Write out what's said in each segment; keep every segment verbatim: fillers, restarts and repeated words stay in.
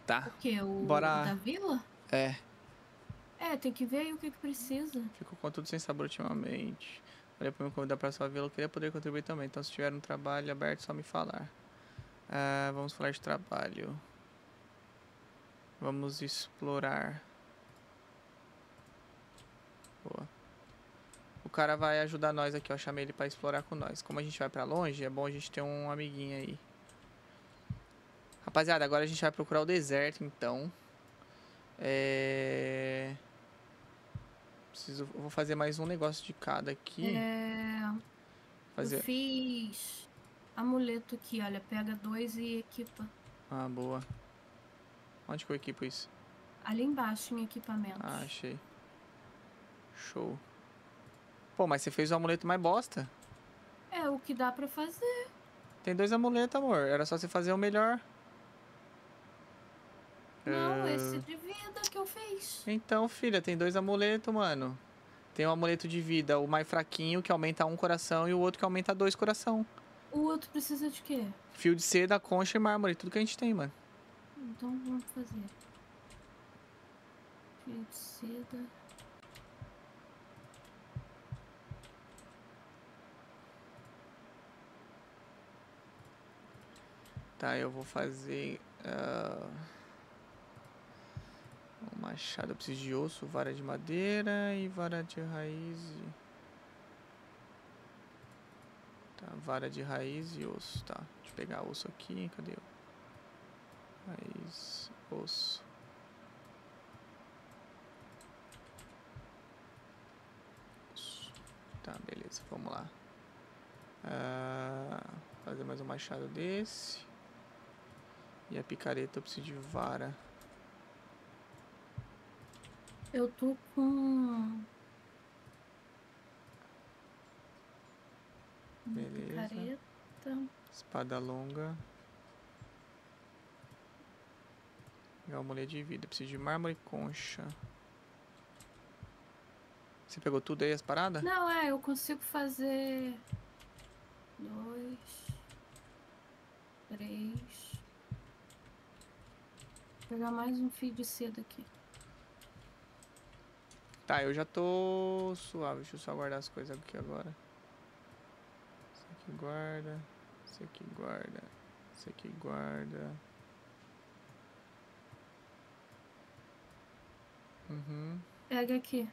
Tá. O que? O, Bora. o da vila? É. É, tem que ver aí o que, que precisa. Fico com tudo sem sabor ultimamente. Olha pra me convidar pra sua vila, eu queria poder contribuir também. Então, se tiver um trabalho aberto, só me falar. Ah, vamos falar de trabalho. Vamos explorar. Boa. O cara vai ajudar nós aqui, ó. Chamei ele pra explorar com nós. Como a gente vai pra longe, é bom a gente ter um amiguinho aí. Rapaziada, agora a gente vai procurar o deserto, então. É... Preciso... Vou fazer mais um negócio de cada aqui. É, eu Fazer... fiz amuleto aqui, olha. Pega dois e equipa. Ah, boa. Onde que eu equipo isso? Ali embaixo em Ah, equipamentos. achei. Show. Pô, mas você fez o amuleto mais bosta. É o que dá pra fazer. Tem dois amuletos, amor. Era só você fazer o melhor. Não, esse Uh... de vida que eu fiz. Então, filha, tem dois amuletos, mano. Tem o amuleto de vida, o mais fraquinho, que aumenta um coração, e o outro que aumenta dois coração. O outro precisa de quê? Fio de seda, concha e mármore. Tudo que a gente tem, mano. Então vamos fazer. Fio de seda. Tá, eu vou fazer... Uh... Um machado, eu preciso de osso, vara de madeira e vara de raiz. Tá, vara de raiz e osso, tá. Deixa eu pegar osso aqui, cadê eu? Raiz, osso. Osso. Tá, beleza, vamos lá. Uh... Fazer mais um machado desse. E a picareta eu preciso de vara. Eu tô com... Beleza. Picareta. Espada longa. Pegar uma mulher de vida. Preciso de mármore e concha. Você pegou tudo aí, as paradas? Não, é, eu consigo fazer... Dois... Três... Vou pegar mais um fio de seda aqui. Tá, eu já tô suave. Deixa eu só guardar as coisas aqui agora. Isso aqui guarda. Isso aqui guarda. Isso aqui guarda. Uhum. Pega aqui.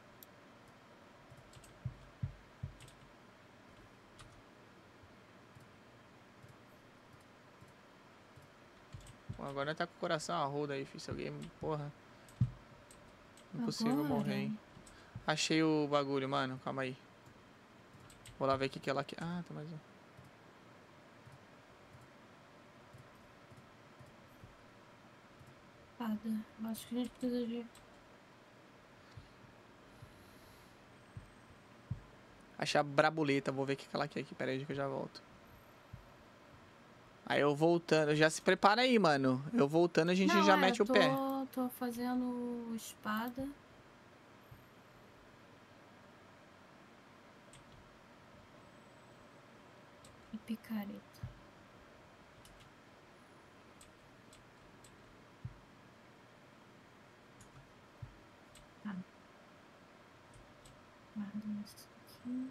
Bom, agora tá com o coração a roda aí, filho. Se alguém... Porra. Impossível Agora. morrer, hein. Achei o bagulho, mano. Calma aí. Vou lá ver o que que ela quer. Ah, tá mais um. Espada. Acho que a gente precisa de... Achei a brabuleta. Vou ver o que que ela quer aqui. Pera aí que eu já volto. Aí eu voltando. Já se prepara aí, mano. Eu voltando a gente Não, já é, mete o tô, pé. tô fazendo espada. E picareta. Tá. Guarda isso aqui.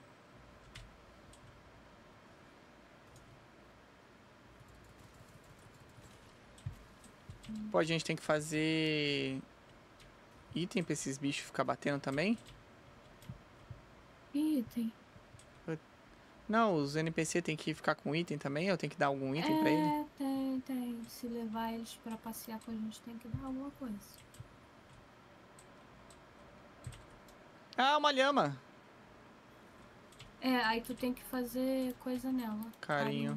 Pô, a gente tem que fazer item pra esses bichos ficar batendo também? Item. Não, os N P C tem que ficar com item também? Eu tenho que dar algum item pra ele? É, tem, tem. Se levar eles pra passear com a gente, tem que dar alguma coisa. Ah, uma lhama. É, aí tu tem que fazer coisa nela. Carinho.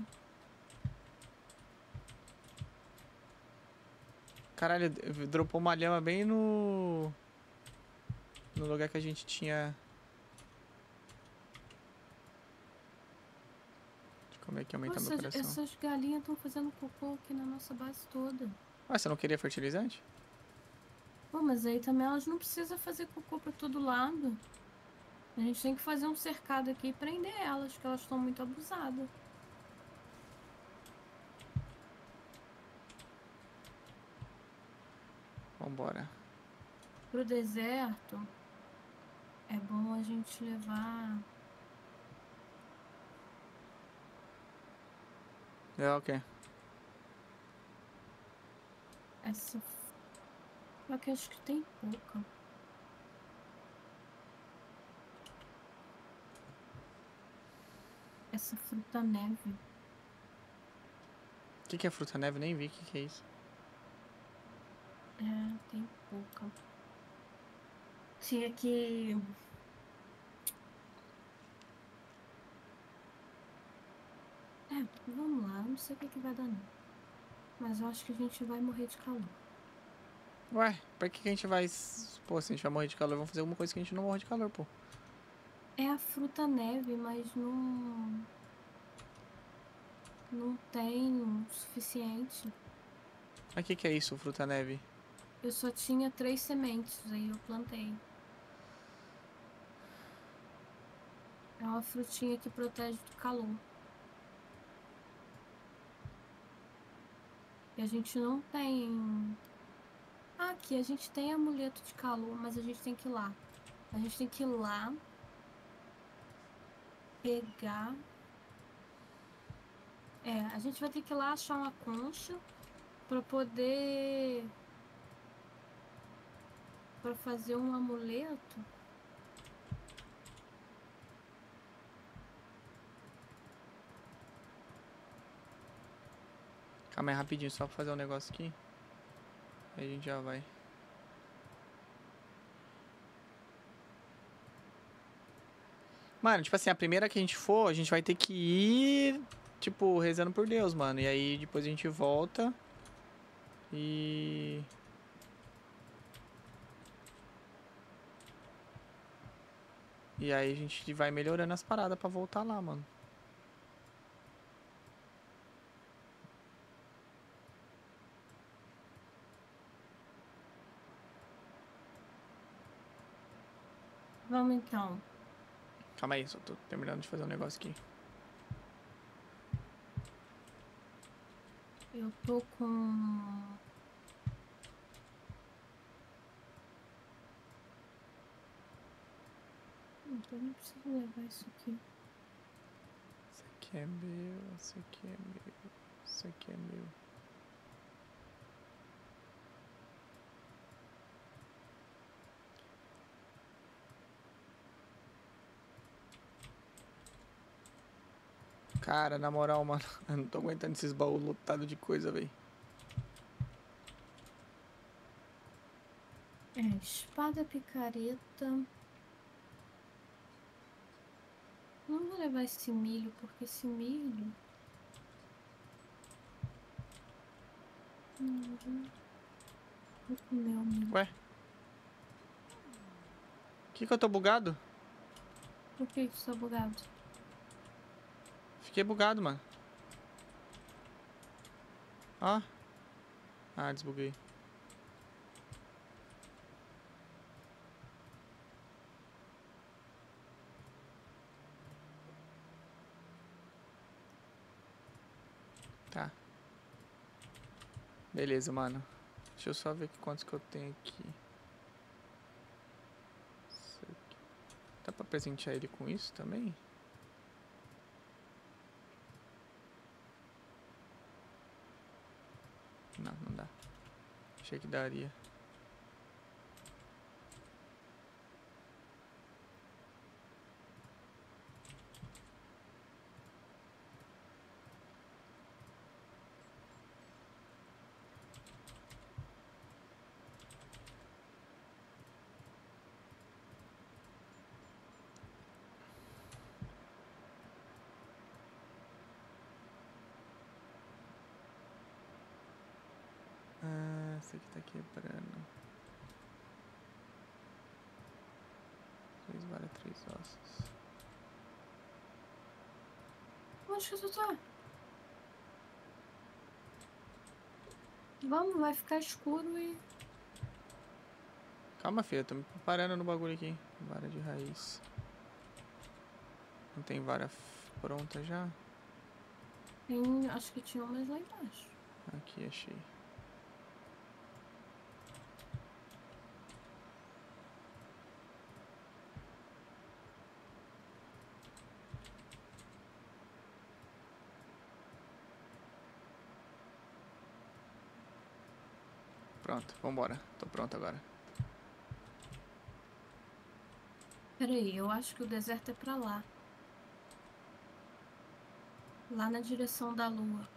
Caralho, dropou uma lhama bem no... No lugar que a gente tinha... Como é que aumenta Nossa, meu coração? essas galinhas estão fazendo cocô aqui na nossa base toda. Ah, você não queria fertilizante? Pô, mas aí também elas não precisam fazer cocô pra todo lado. A gente tem que fazer um cercado aqui e prender elas, que elas estão muito abusadas. Vambora. Pro deserto, é bom a gente levar... É o quê? Essa... Só que acho que tem pouca. Essa fruta neve. O que, que é fruta neve? Nem vi o que, que é isso. É, tem pouca. Tinha que... É, vamos lá. Não sei o que, que vai dar, não. Mas eu acho que a gente vai morrer de calor. Ué, pra que, que a gente vai... Pô, se a gente vai morrer de calor, vamos fazer alguma coisa que a gente não morra de calor, pô. É a fruta neve, mas não... Não tem o suficiente. Mas o que, que é isso, fruta neve? Eu só tinha três sementes, aí eu plantei. É uma frutinha que protege do calor. E a gente não tem... Ah, aqui a gente tem amuleto de calor, mas a gente tem que ir lá. A gente tem que ir lá, pegar... É, a gente vai ter que ir lá achar uma concha para poder... para fazer um amuleto. Calma aí, rapidinho, só pra fazer um negócio aqui. Aí a gente já vai. Mano, tipo assim, a primeira que a gente for, a gente vai ter que ir, tipo, rezando por Deus, mano. E aí depois a gente volta. E... E aí a gente vai melhorando as paradas pra voltar lá, mano. Vamos então. Calma aí, só tô terminando de fazer um negócio aqui. Eu tô com... Então não preciso levar isso aqui. Isso aqui é meu, isso aqui é meu, isso aqui é meu. Cara, na moral, mano, eu não tô aguentando esses baús lotados de coisa, velho. É, espada picareta. Não vou levar esse milho, porque esse milho... Não, vou comer o milho. Ué? Que que eu tô bugado? Por que que sou bugado? Fiquei bugado, mano. Ó. Ah, desbuguei. Tá. Beleza, mano. Deixa eu só ver quantos que eu tenho aqui. Isso aqui. Dá pra presentear ele com isso também? Não, não dá. Achei que daria. Ah, esse aqui tá quebrando. Três varas, três ossos. Onde que tu tá? Vamos, vai ficar escuro e... Calma, filha, eu tô me preparando no bagulho aqui. Vara de raiz. Não tem vara pronta já? Tem, acho que tinha umas lá embaixo. Aqui, achei. Pronto, vambora. Tô pronto agora. Peraí, eu acho que o deserto é pra lá. Lá na direção da lua.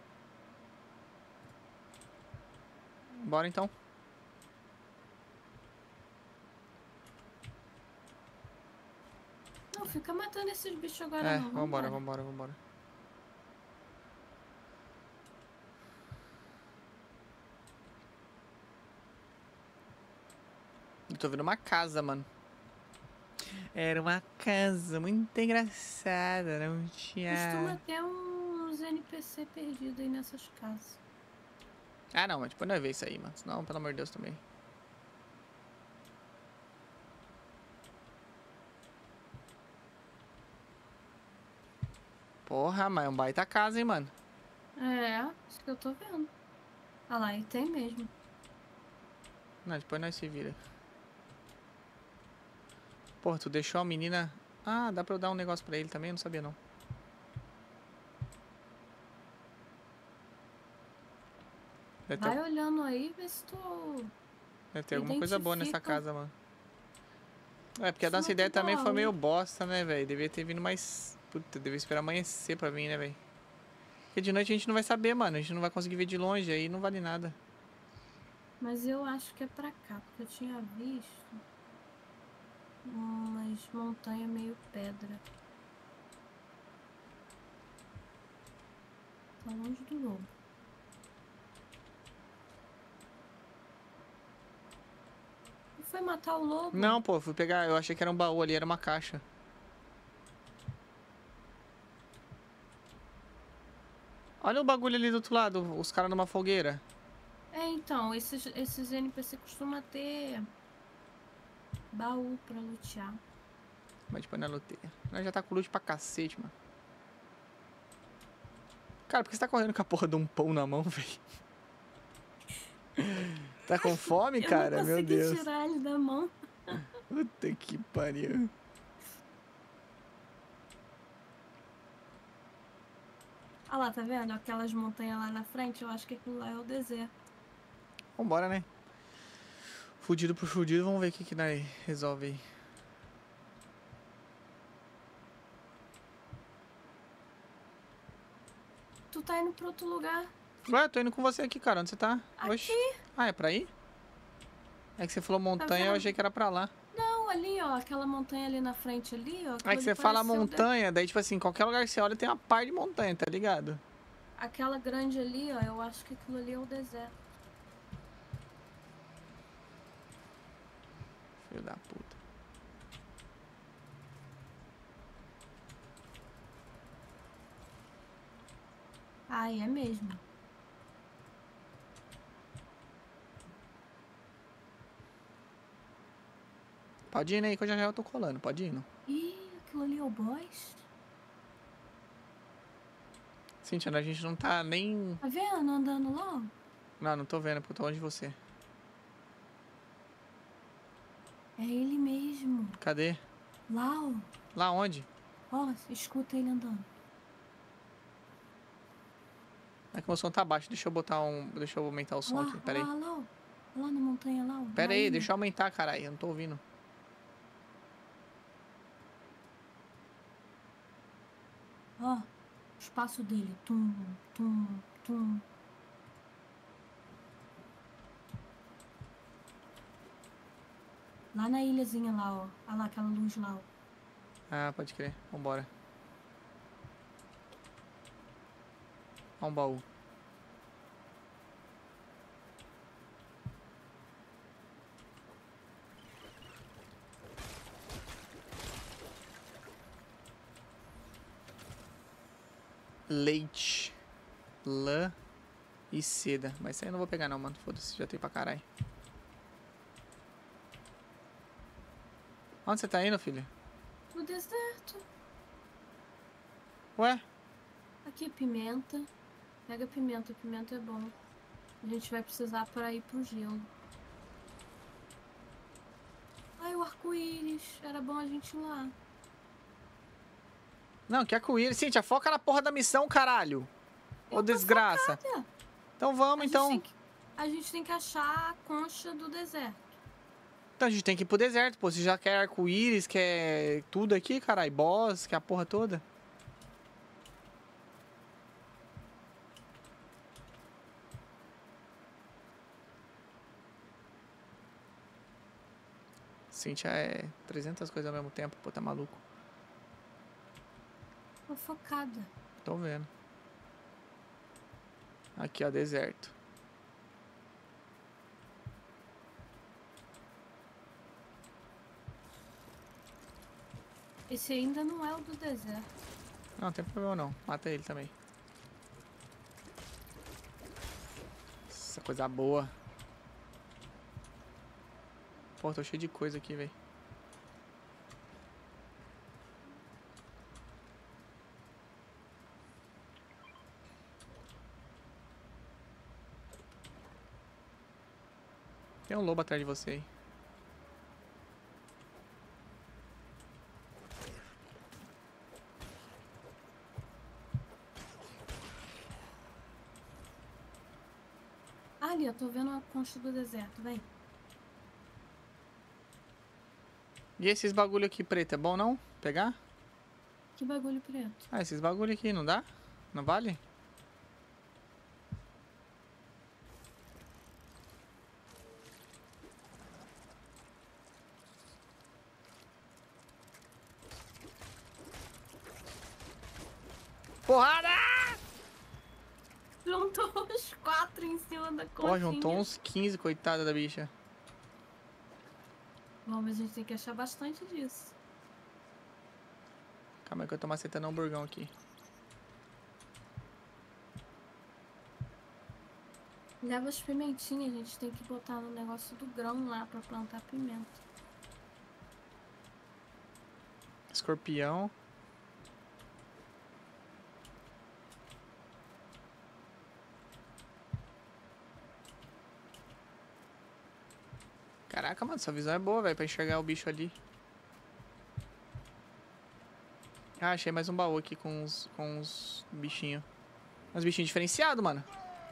Bora então. Não, fica matando esses bichos agora É, não. vambora, Vambora. vambora, vambora. Eu tô vendo uma casa, mano. Era uma casa muito engraçada, não tinha... Costuma ter uns N P C perdidos aí nessas casas. Ah, não, mas depois não é ver isso aí, mano. Senão, pelo amor de Deus, também. Porra, mas é um baita casa, hein, mano. É, isso que eu tô vendo. Ah lá, e tem mesmo. Não, depois nós se vira. Porra, tu deixou a menina... Ah, dá pra eu dar um negócio pra ele também? Eu não sabia, não. Deve Vai ter, olhando aí, vê se tu... deve ter alguma coisa boa nessa identifica. casa, mano. É, porque a Costuma nossa ter ideia também foi baú. meio bosta, né, velho? Devia ter vindo mais... Puta, devia esperar amanhecer pra vir, né, velho? Porque de noite a gente não vai saber, mano. A gente não vai conseguir ver de longe, aí não vale nada. Mas eu acho que é pra cá, porque eu tinha visto umas montanhas meio pedra. Tá longe do lobo. Tu foi matar o lobo? Não, pô, fui pegar... Eu achei que era um baú ali, era uma caixa. Olha o bagulho ali do outro lado, os caras numa fogueira. É, então, esses, esses N P C costumam ter baú pra lutear. Mas depois não é luteia. Nós já tá com loot pra cacete, mano. Cara, por que você tá correndo com a porra de um pão na mão, velho? Tá com fome, cara? Eu não Meu consegui Deus. tirar ele da mão. Puta que pariu. Ah lá, tá vendo? Aquelas montanhas lá na frente, eu acho que aquilo lá é o deserto. Vambora, né? Fudido por fudido, vamos ver o que que nós resolve aí. Tu tá indo pra outro lugar. Ué, eu tô indo com você aqui, cara. Onde você tá? Aqui. Oxi. Ah, é pra ir? É que você falou montanha, Tá eu vendo? achei que era pra lá. Não, ali, ó. Aquela montanha ali na frente ali, ó. É aquilo que você ali fala parece ser o de- montanha, daí tipo assim, qualquer lugar que você olha tem uma par de montanha, tá ligado? Aquela grande ali, ó. Eu acho que aquilo ali é o deserto. Filho da puta. Ai, é mesmo. Pode ir aí que eu já já eu tô colando, pode ir. Ih, aquilo ali é o boss. Cintia, a gente não tá nem... Tá vendo? Andando lá, ó. Não, não tô vendo, porque eu tô longe de você. É ele mesmo. Cadê? Lá, ó. Lá onde? Ó, escuta ele andando. É que o meu som tá baixo, deixa eu botar um... Deixa eu aumentar o som Lá, aqui, pera aí. lá, lá, ó. Lá na montanha, lá, ó. Pera na aí, ilha. deixa eu aumentar, caralho, eu não tô ouvindo. Ó, o espaço dele. Tum, tum, tum. Lá na ilhazinha lá, ó. Olha lá, aquela luz lá, ó. Ah, pode crer, vambora. Ó um baú. Leite, lã e seda. Mas isso aí eu não vou pegar não, mano. Foda-se, já tem pra caralho. Onde você tá indo, filho? No deserto. Ué? Aqui, pimenta. Pega pimenta, pimenta é bom. A gente vai precisar para ir pro gelo. Ai, o arco-íris. Era bom a gente ir lá. Não, que arco-íris. Cintia, foca na porra da missão, caralho. Ô, Eu tô desgraça. focada. Então vamos, A gente então. tem que- A gente tem que achar a concha do deserto. Então a gente tem que ir pro deserto, pô. Você já quer arco-íris, quer tudo aqui, caralho. Boss, quer a porra toda. Cintia é trezentas coisas ao mesmo tempo, pô, tá maluco. Tô focada. Tô vendo. Aqui, ó, deserto. Esse ainda não é o do deserto. Não, não tem problema não. Mata ele também. Essa coisa boa. Pô, tô cheio de coisa aqui, velho. Tem um lobo atrás de você aí. Ali, eu tô vendo a concha do deserto, vem. E esses bagulho aqui preto, é bom não? Pegar? Que bagulho preto. Ah, esses bagulho aqui, não dá? Não vale? Porrada! Juntou os quatro em cima da conchinha. Pô, juntou uns quinze, coitada da bicha. Bom, mas a gente tem que achar bastante disso. Calma aí que eu tô macetando um hamburgão aqui. Leva as pimentinhas, a gente tem que botar no negócio do grão lá pra plantar pimenta. Escorpião. Caraca, mano, sua visão é boa, velho, pra enxergar o bicho ali. Ah, achei mais um baú aqui com uns, com uns bichinhos. Uns bichinhos diferenciados, mano.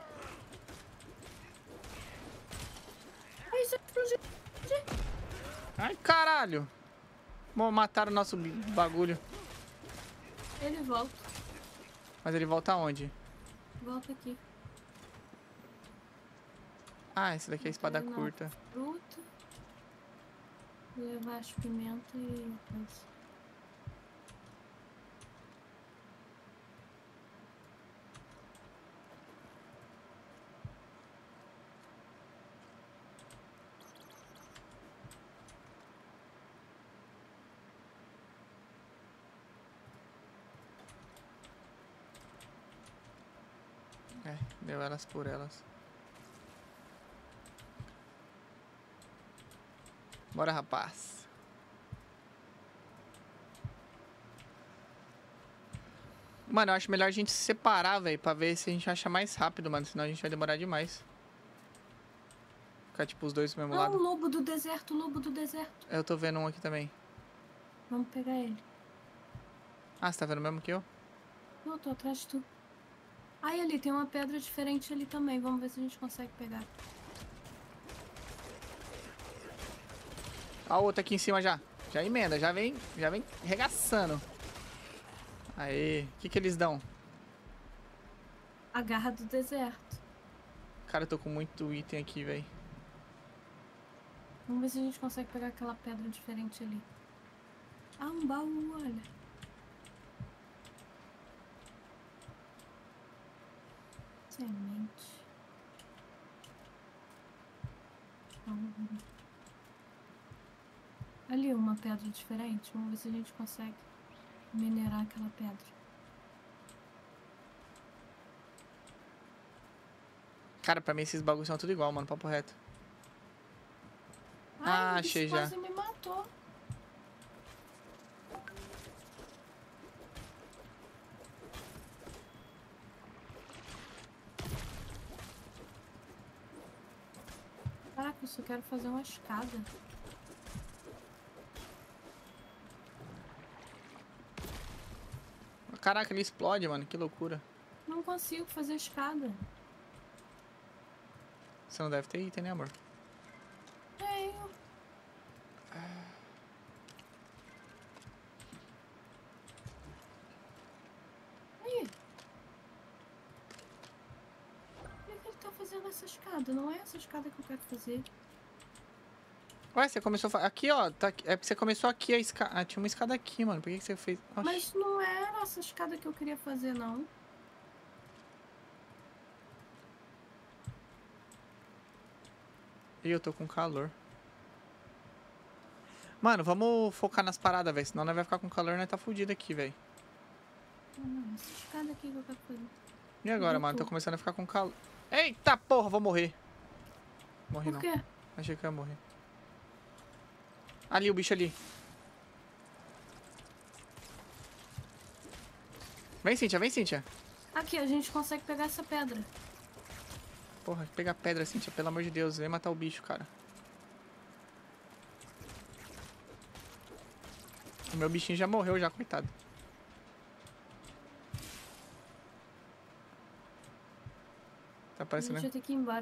Ai, isso é explodiu. Ai, caralho. Bom, mataram o nosso bi- bagulho. Ele volta. Mas ele volta aonde? Volta aqui. Ah, esse daqui é a espada Ele na curta. Fruta. Levar as pimentas e coisa. É, deu elas por elas. Bora, rapaz. Mano, eu acho melhor a gente se separar, velho, pra ver se a gente acha mais rápido, mano. Senão a gente vai demorar demais. Ficar, tipo, os dois do mesmo Ah, o lado. lobo do deserto, o lobo do deserto. Eu tô vendo um aqui também. Vamos pegar ele. Ah, você tá vendo o mesmo que eu? Não, eu tô atrás de tu. Ai, ali tem uma pedra diferente ali também. Vamos ver se a gente consegue pegar. Ó, a outra aqui em cima já. Já emenda, já vem, já vem regaçando. Aê, o que que eles dão? A garra do deserto. Cara, eu tô com muito item aqui, velho. Vamos ver se a gente consegue pegar aquela pedra diferente ali. Ah, um baú, olha. Semente. Uhum. Ali uma pedra diferente. Vamos ver se a gente consegue minerar aquela pedra. Cara, pra mim esses bagulhos são tudo igual, mano. Papo reto. Ai, Ah, o bicho achei já. quase me matou. Caraca, eu só quero fazer uma escada. Caraca, ele explode, mano. Que loucura. Não consigo fazer escada. Você não deve ter item, né, amor? Tenho. Aí. Por que ele tá fazendo essa escada? Não é essa escada que eu quero fazer. Ué, você começou... a fa- Aqui, ó. Tá... É porque você começou aqui a escada... Ah, tinha uma escada aqui, mano. Por que, que você fez... Oxi. Mas não era essa escada que eu queria fazer, não. Ih, eu tô com calor. Mano, vamos focar nas paradas, velho. Senão nós vai ficar com calor e nós tá fudido aqui, velho. Não, não, essa escada aqui que eu quero fazer. E agora, Eu mano? tô. Tô começando a ficar com calor. Eita porra, vou morrer. Morri Por não. quê? Achei que eu ia morrer. Ali, o bicho ali. Vem, Cíntia, vem, Cíntia. Aqui, a gente consegue pegar essa pedra. Porra, pega a pedra, Cíntia, pelo amor de Deus. Vem matar o bicho, cara. O meu bichinho já morreu, já, coitado. Tá A parecendo... gente vai ter que ir embora.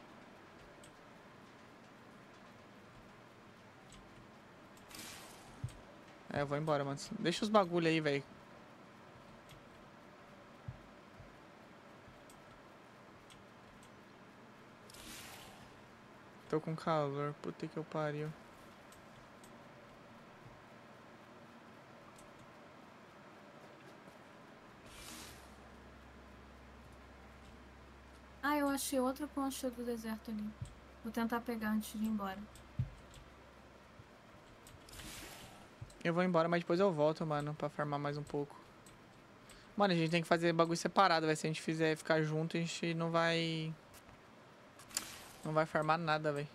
É, eu vou embora, mano. Deixa os bagulho aí, velho. Tô com calor, puta que eu pariu. Ah, eu achei outra concha do deserto ali. Vou tentar pegar antes de ir embora. Eu vou embora, mas depois eu volto, mano, pra farmar mais um pouco. Mano, a gente tem que fazer bagulho separado, velho. Se a gente fizer ficar junto, a gente não vai... Não vai farmar nada, velho.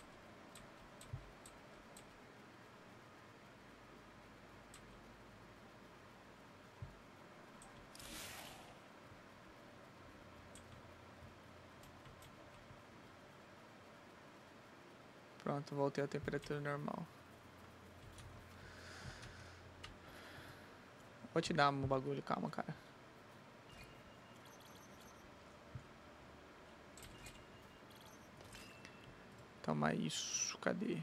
Pronto, voltei à temperatura normal. Vou te dar um bagulho, calma, cara. Toma isso, cadê?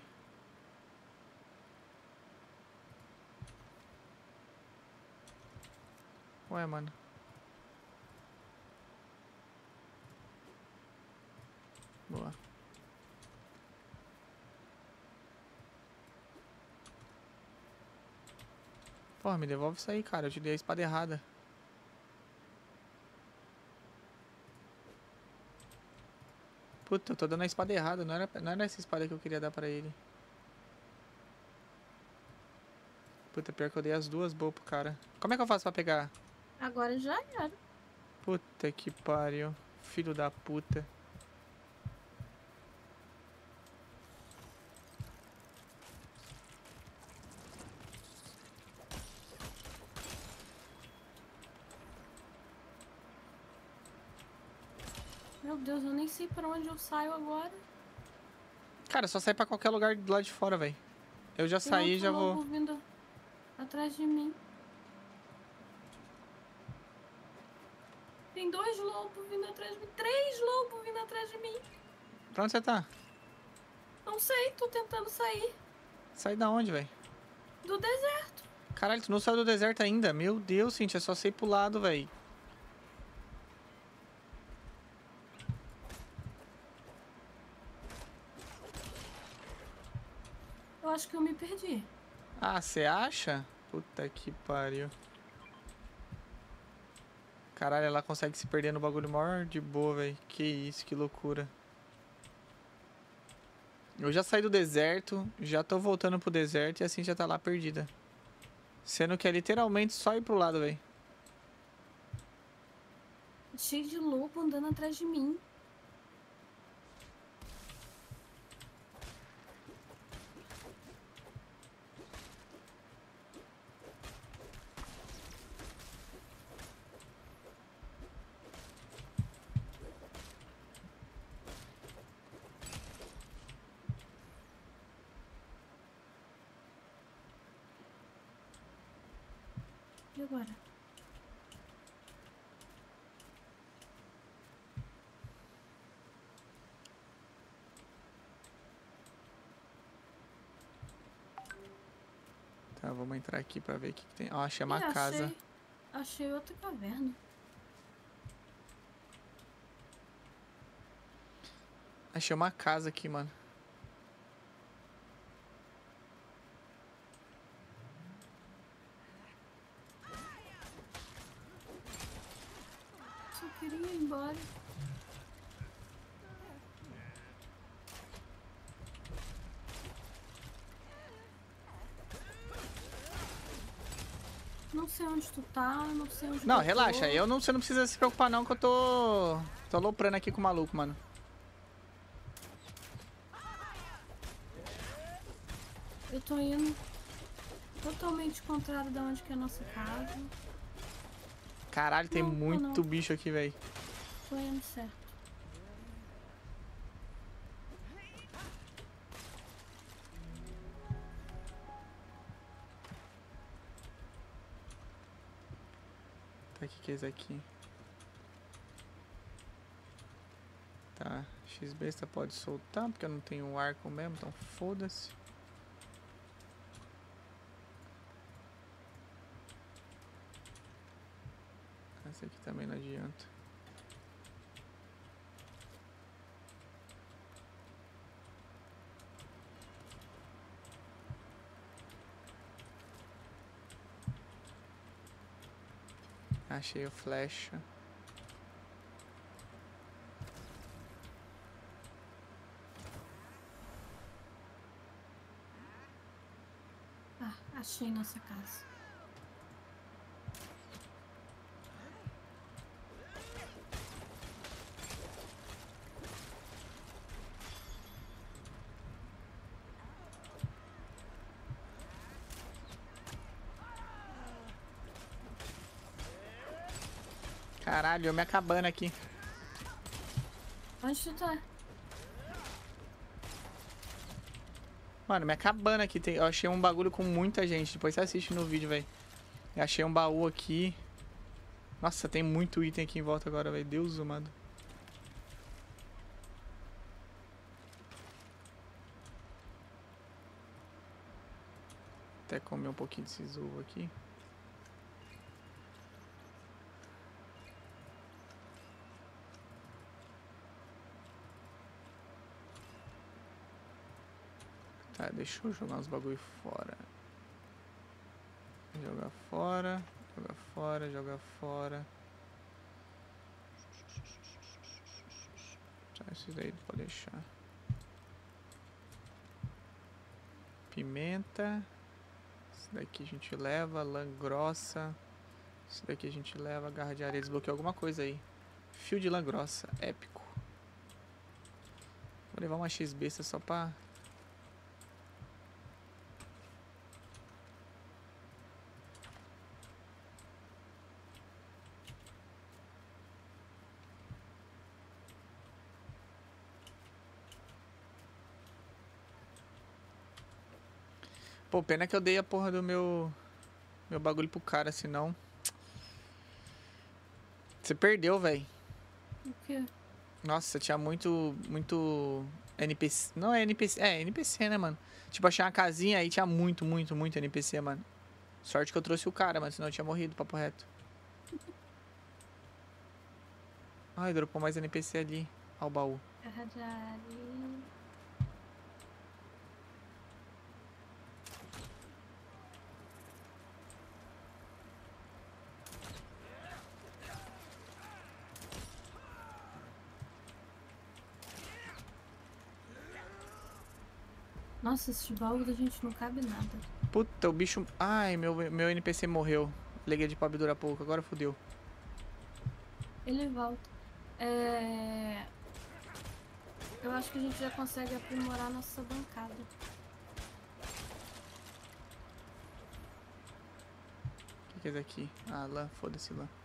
Ué, mano. Boa. Porra, me devolve isso aí, cara. Eu te dei a espada errada. Puta, eu tô dando a espada errada. Não era, não era essa espada que eu queria dar pra ele. Puta, pior que eu dei as duas boas pro cara. Como é que eu faço pra pegar? Agora já era. Puta que pariu. Filho da puta. Meu Deus, eu nem sei pra onde eu saio agora. Cara, só sai pra qualquer lugar do lado de fora, velho. Eu já Tem saí e outro já lobo vou... vindo atrás de mim. Tem dois lobos vindo atrás de mim. Três lobos vindo atrás de mim. Pra onde você tá? Não sei, tô tentando sair Sair da onde, velho? do deserto. Caralho, tu não saiu do deserto ainda? Meu Deus, Cintia, é só sei pro lado, velho. Eu acho que eu me perdi. Ah, você acha? Puta que pariu. Caralho, ela consegue se perder no bagulho maior de boa, velho. Que isso, que loucura. Eu já saí do deserto, já tô voltando pro deserto e assim já tá lá perdida. Sendo que é literalmente só ir pro lado, velho. Cheio de lobo andando atrás de mim. E agora? Tá, vamos entrar aqui pra ver o que, que tem. Ó, achei uma Ih, casa. achei, achei outra caverna. Achei uma casa aqui, mano. Só queria ir embora. Não sei onde tu tá, não sei onde Não, eu relaxa. tô. Eu não, você não precisa se preocupar não, que eu tô... Tô aloprando aqui com o maluco, mano. Eu tô indo totalmente contrário da onde que é a nossa casa. Caralho, tem Não, tô muito não. bicho aqui, velho. Tô indo certo. Tá, o que que é isso aqui? Tá, X-besta pode soltar, porque eu não tenho arco mesmo, então foda-se. Essa aqui também não adianta. Achei a flecha. Ah, achei nossa casa. Caralho, eu me acabando aqui. Onde tu tá? Mano, me acabando aqui. Tem, eu achei um bagulho com muita gente. Depois você assiste no vídeo, velho. Eu achei um baú aqui. Nossa, tem muito item aqui em volta agora, velho. Deus amado. Até comer um pouquinho desses ovos aqui. Tá, deixa eu jogar uns bagulho fora. Jogar fora, jogar fora, jogar fora. Tá, esses daí pode deixar. Pimenta. Esse daqui a gente leva, lã grossa. Esse daqui a gente leva, garra de areia, desbloqueou alguma coisa aí. Fio de lã grossa, épico. Vou levar uma X-besta só pra... Pô, pena que eu dei a porra do meu... Meu bagulho pro cara, senão... Você perdeu, velho. O quê? Nossa, tinha muito... Muito... N P C... Não é N P C... É, N P C, né, mano? Tipo, achei uma casinha aí, tinha muito, muito, muito N P C, mano. Sorte que eu trouxe o cara, mano, senão eu tinha morrido, papo reto. Ai, dropou mais N P C ali. Ó o baú. Garra de areia. Nossa, esse baú da gente não cabe nada. Puta, o bicho... Ai, meu, meu N P C morreu. Liguei de pobre dura pouco, agora fodeu. Ele volta. É... Eu acho que a gente já consegue aprimorar nossa bancada. O que, que é isso aqui? Ah, lã, foda-se lã.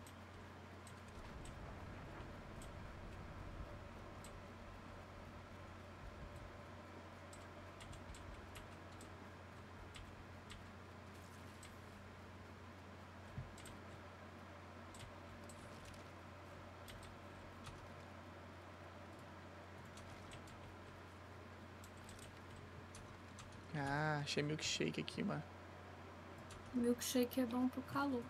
Ah, achei milkshake aqui, mano. Milkshake é bom pro calor.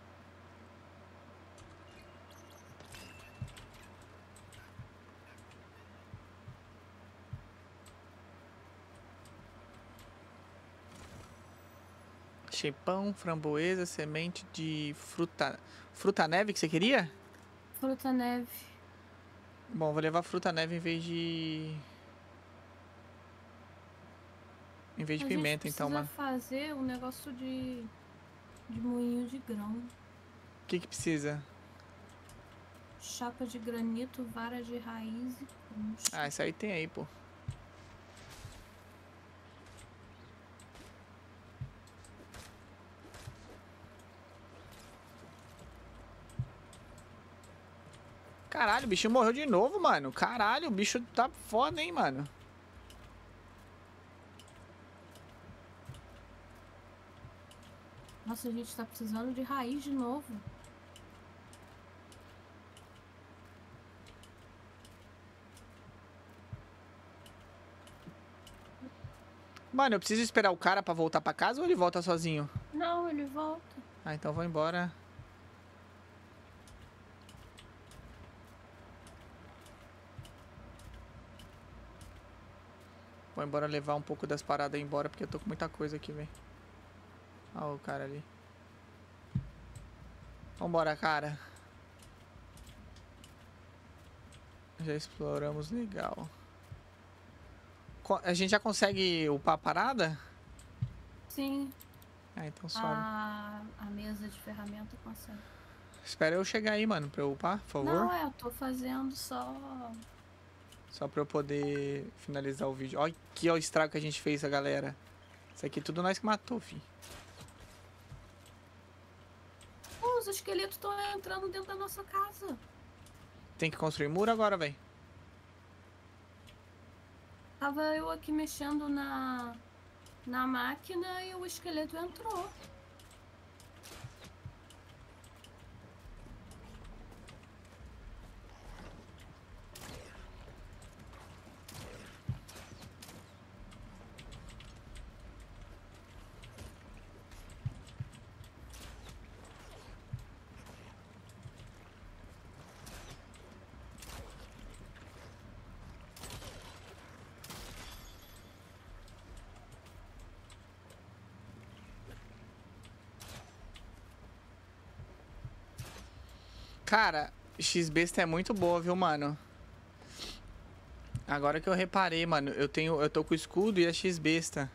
Achei pão, framboesa, semente de fruta... Fruta neve que você queria? Fruta neve. Bom, vou levar fruta neve em vez de... Em vez de A pimenta, gente então, mano. precisa fazer um negócio de... De moinho de grão. O que que precisa? Chapa de granito, vara de raiz e concha. Ah, isso aí tem aí, pô. Caralho, o bicho morreu de novo, mano. Caralho, o bicho tá foda, hein, mano. Nossa, a gente tá precisando de raiz de novo. Mano, eu preciso esperar o cara pra voltar pra casa ou ele volta sozinho? Não, ele volta. Ah, então vou embora. Vou embora levar um pouco das paradas embora, porque eu tô com muita coisa aqui, velho. Olha o cara ali. Vambora, cara. Já exploramos legal. Co- A gente já consegue upar a parada? Sim, Ah, então sobe. a, a mesa de ferramenta consegue. Espera eu chegar aí, mano, pra eu upar, por favor. Não, é, eu tô fazendo só... Só pra eu poder finalizar o vídeo. Olha aqui, ó, o estrago que a gente fez, a galera. Isso aqui tudo nós que matou, fi. Pô, os esqueletos estão entrando dentro da nossa casa. Tem que construir muro agora, velho. Tava eu aqui mexendo na, na máquina e o esqueleto entrou. Cara, X-Besta é muito boa, viu, mano? Agora que eu reparei, mano, eu tenho, eu tô com o escudo e a X-Besta.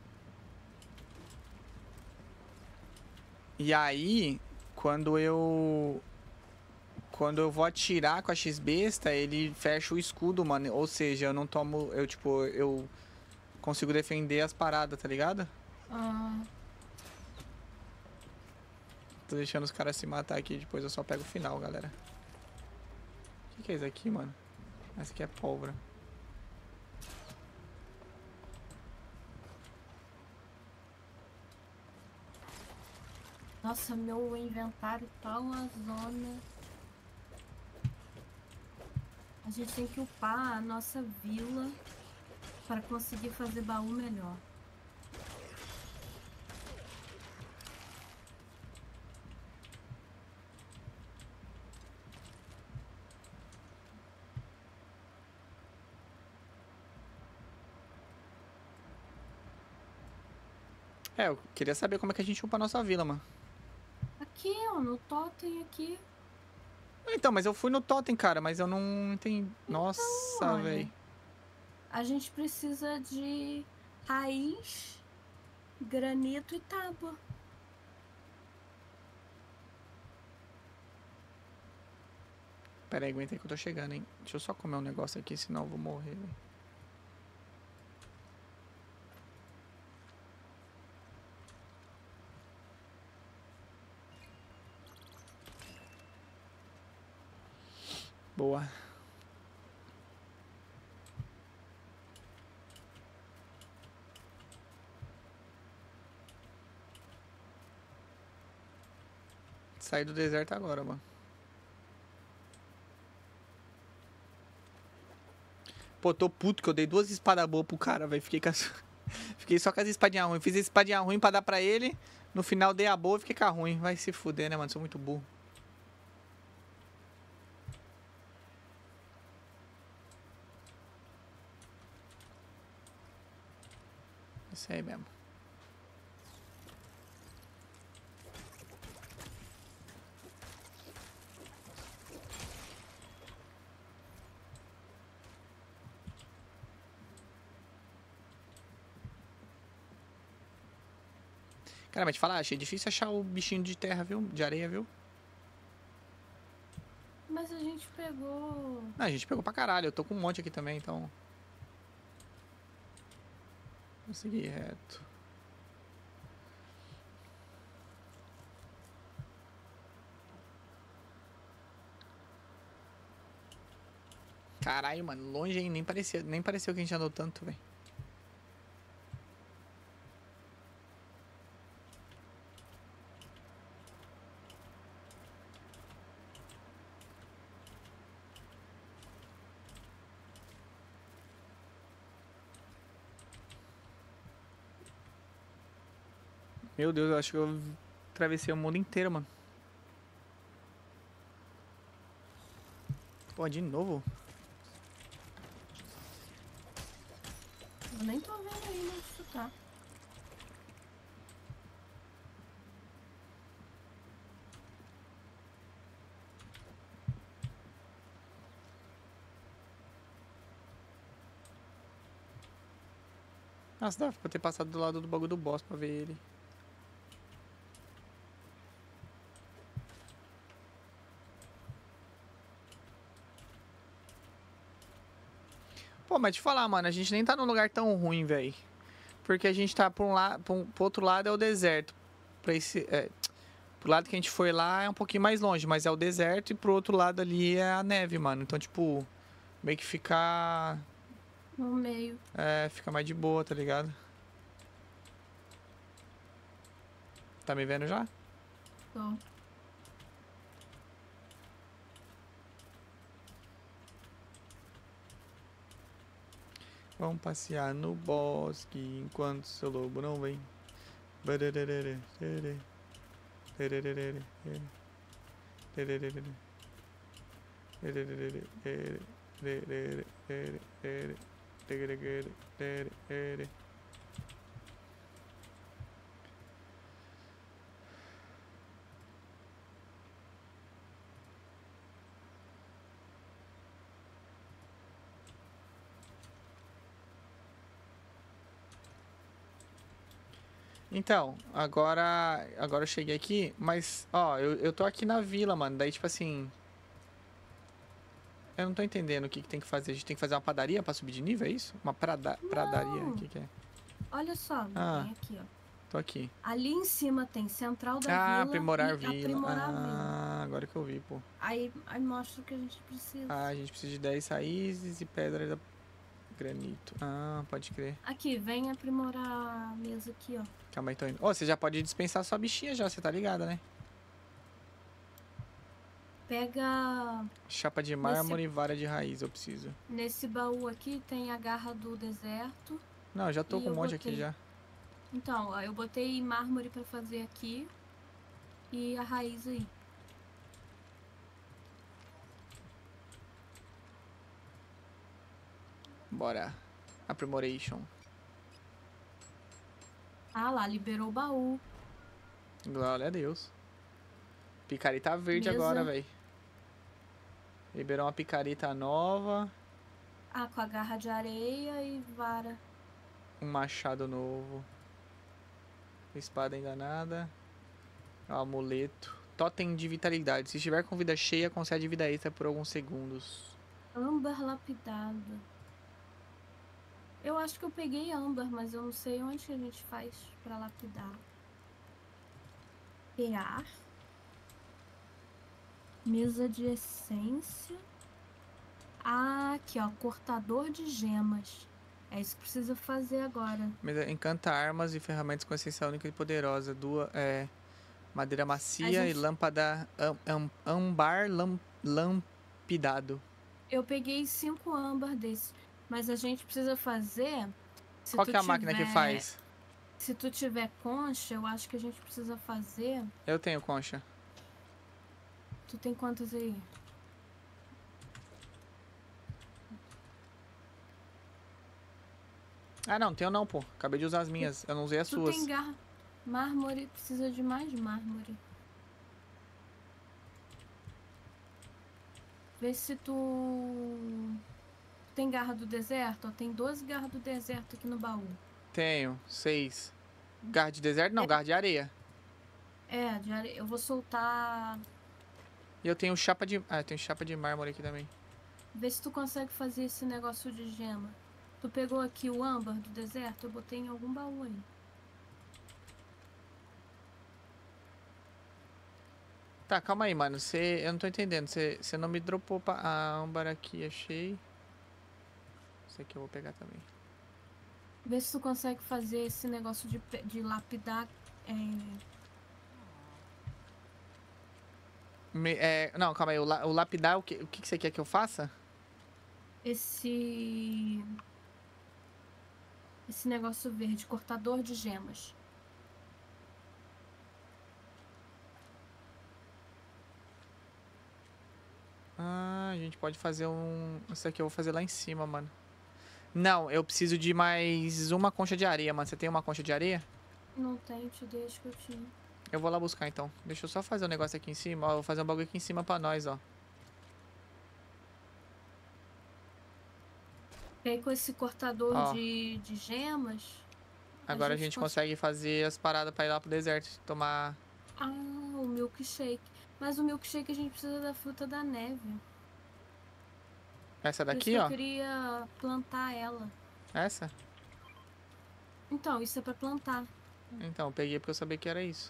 E aí, quando eu quando eu vou atirar com a X-Besta, ele fecha o escudo, mano. Ou seja, eu não tomo, eu tipo, eu consigo defender as paradas, tá ligado? Ah, Tô deixando os caras se matar aqui, depois eu só pego o final, galera. O que, que é isso aqui, mano? Essa aqui é pólvora. nossa, meu inventário tá uma zona. A gente tem que upar a nossa vila para conseguir fazer baú melhor. É, eu queria saber como é que a gente upa a nossa vila, mano. Aqui, ó, no totem aqui. Então, mas eu fui no totem, cara, mas eu não entendi. Nossa, olha. velho. A gente precisa de raiz, granito e tábua. Pera aí, aguenta aí que eu tô chegando, hein. Deixa eu só comer um negócio aqui, senão eu vou morrer, velho. Boa. Saí do deserto agora, mano. Pô, tô puto que eu dei duas espadas boas pro cara, velho. Fiquei com as... Fiquei só com as espadinhas ruins. Fiz a espadinha ruim pra dar pra ele. No final dei a boa e fiquei com a ruim. Vai se fuder, né, mano? Sou muito burro. Isso aí mesmo. Cara, mas te falar, achei difícil achar o bichinho de terra, viu? De areia, viu? Mas a gente pegou... Não, a gente pegou pra caralho. Eu tô com um monte aqui também, então... Vou seguir reto. Caralho, mano. Longe, hein? Nem parecia, nem pareceu que a gente andou tanto, velho. Meu Deus, eu acho que eu atravessei o mundo inteiro, mano. Pô, de novo? Eu nem tô vendo aí onde tu tá. Nossa, dá pra ter passado do lado do bagulho do boss pra ver ele. Pô, mas te falar, mano, a gente nem tá num lugar tão ruim, velho. Porque a gente tá pra um lado, pra um, pro outro lado é o deserto. Pra esse, é, pro lado que a gente foi lá é um pouquinho mais longe, mas é o deserto e pro outro lado ali é a neve, mano. Então, tipo, meio que fica... No meio. É, fica mais de boa, tá ligado? Tá me vendo já? Tô. Vamos passear no bosque enquanto seu lobo não vem. Então, agora, agora eu cheguei aqui, mas, ó, eu, eu tô aqui na vila, mano. Daí, tipo assim, eu não tô entendendo o que, que tem que fazer. A gente tem que fazer uma padaria pra subir de nível, é isso? Uma prada, pradaria, o Não. que que é? Olha só, Ah. vem aqui, ó. Tô aqui. Ali em cima tem Central da Ah, Vila aprimorar e vila. Aprimorar a Vila. Ah, agora que eu vi, pô. Aí, aí mostra o que a gente precisa. Ah, a gente precisa de dez raízes e pedra da granito. Ah, pode crer. Aqui, vem aprimorar a mesa aqui, ó. Calma aí, tô indo. Ô, você já pode dispensar sua bichinha já, você tá ligada, né? Pega... Chapa de mármore e vara de raiz, eu preciso. Nesse baú aqui tem a garra do deserto. Não, já tô E com um eu monte botei. aqui já. Então, ó, eu botei mármore pra fazer aqui. E a raiz aí. Bora. Aprimoration. Ah lá, liberou o baú. Glória a Deus. Picareta verde Mesa. agora, velho. Liberou uma picareta nova. Ah, com a garra de areia e vara. Um machado novo. Espada enganada. Um amuleto. Totem de vitalidade. Se estiver com vida cheia, concede vida extra por alguns segundos. Âmbar lapidado. Eu acho que eu peguei âmbar, mas eu não sei onde que a gente faz pra lapidar. Pear. Mesa de essência. Ah, aqui ó, cortador de gemas. É isso que precisa fazer agora. Mesa- Encanta armas e ferramentas com essência única e poderosa. Duas, é, madeira macia A e gente- lâmpada am, am, âmbar lam, lampidado. Eu peguei cinco âmbar desses, mas a gente precisa fazer. Se Qual tu que é a máquina que tiver- faz? Se tu tiver concha, eu acho que a gente precisa fazer... Eu tenho concha. Tu tem quantas aí? Ah, não, tenho não, pô. Acabei de usar as minhas. Eu não usei as Tu tem suas. gar... mármore, precisa de mais mármore. Vê se tu... Tem garra do deserto? Ó, tem doze garras do deserto aqui no baú. Tenho, seis. Garra de deserto? Não, garra de areia. É, de areia. Eu vou soltar... E eu tenho chapa de... Ah, eu tenho chapa de mármore aqui também. Vê se tu consegue fazer esse negócio de gema. Tu pegou aqui o âmbar do deserto? Eu botei em algum baú aí. Tá, calma aí, mano. Você... Eu não tô entendendo. Você, você não me dropou pra... a âmbar aqui, achei. Isso aqui eu vou pegar também. Vê se tu consegue fazer esse negócio de, pe- de lapidar... É... Me- é, não, calma aí. O, la- o lapidar, o que, o que que você quer que eu faça? Esse... Esse negócio verde, cortador de gemas. Ah, a gente pode fazer um... Isso aqui eu vou fazer lá em cima, mano. Não, eu preciso de mais uma concha de areia, mano. Você tem uma concha de areia? Não tem, te deixo que eu tinha. Eu vou lá buscar, então. Deixa eu só fazer um negócio aqui em cima. Ó, eu vou fazer um bagulho aqui em cima pra nós, ó. E aí com esse cortador Ó. de, de gemas... Agora a gente cons- consegue fazer as paradas pra ir lá pro deserto. Tomar... Ah, o milkshake. Mas o milkshake a gente precisa da fruta da neve. Essa Por isso daqui, que eu ó. queria plantar ela. Essa? Então, isso é pra plantar. Então, eu peguei porque eu sabia que era isso.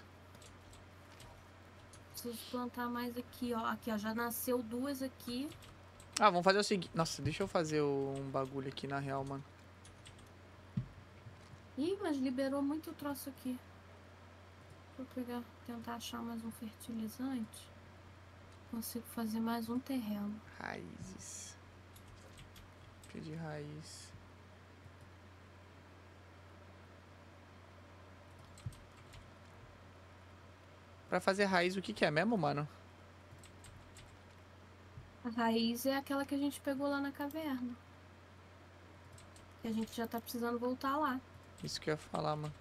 Preciso plantar mais aqui, ó. Aqui, ó. Já nasceu duas aqui. Ah, vamos fazer o seguinte... Nossa, deixa eu fazer um bagulho aqui na real, mano. Ih, mas liberou muito troço aqui. Vou pegar, tentar achar mais um fertilizante. Consigo fazer mais um terreno. Raízes. Pedir raiz. Pra fazer raiz, o que que é mesmo, mano? A raiz é aquela que a gente pegou lá na caverna. Que a gente já tá precisando voltar lá. Isso que eu ia falar, mano.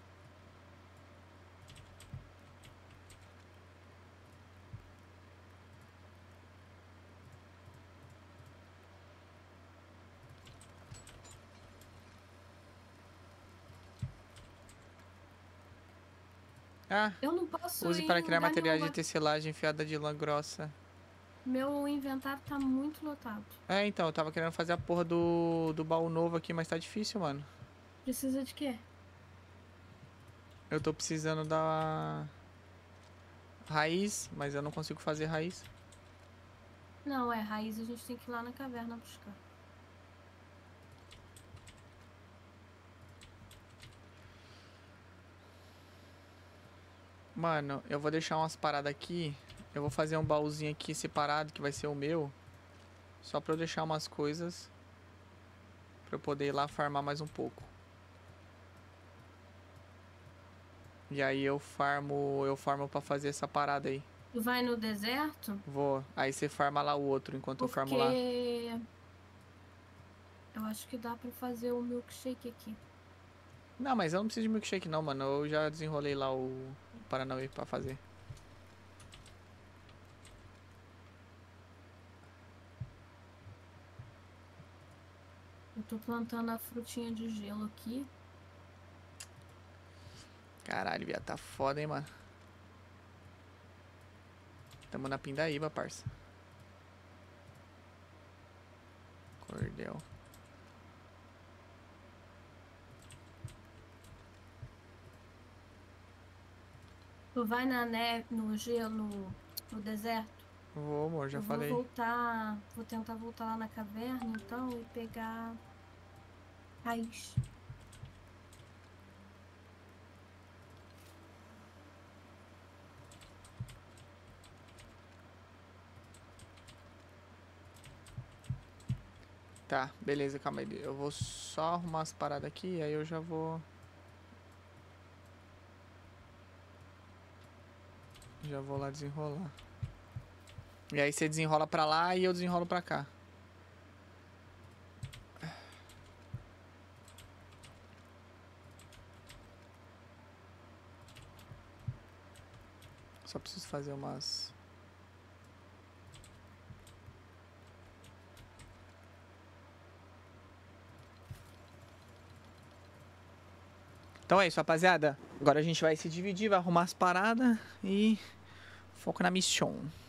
Ah, Eu não posso use ir para em criar lugar materiais nenhum de tecelagem enfiada de lã grossa. Meu inventário tá muito lotado. É, então, eu tava querendo fazer a porra do, do baú novo aqui, mas tá difícil, mano. Precisa de quê? Eu tô precisando da raiz, mas eu não consigo fazer raiz. Não, é raiz, a gente tem que ir lá na caverna buscar. Mano, eu vou deixar umas paradas aqui. Eu vou fazer um baúzinho aqui separado, que vai ser o meu. Só pra eu deixar umas coisas. Pra eu poder ir lá farmar mais um pouco. E aí eu farmo, eu farmo pra fazer essa parada aí. Tu vai no deserto? Vou. Aí você farma lá o outro enquanto eu farmo lá. Porque eu acho que dá pra fazer o milkshake aqui. Não, mas eu não preciso de milkshake não, mano. Eu já desenrolei lá o Paranauê pra fazer. Eu tô plantando a frutinha de gelo aqui. Caralho, viado, tá foda, hein, mano. Tamo na pindaíba, parça. Cordel. Tu vai na neve, no gelo, no, no deserto? Vou, amor, já eu falei. Vou voltar, vou tentar voltar lá na caverna, então, e pegar raiz. Tá, beleza, calma aí. Eu vou só arrumar as paradas aqui, aí eu já vou... Já vou lá desenrolar. E aí você desenrola pra lá e eu desenrolo pra cá. Só preciso fazer umas... Então é isso, rapaziada. Agora a gente vai se dividir, vai arrumar as paradas e foco na mission.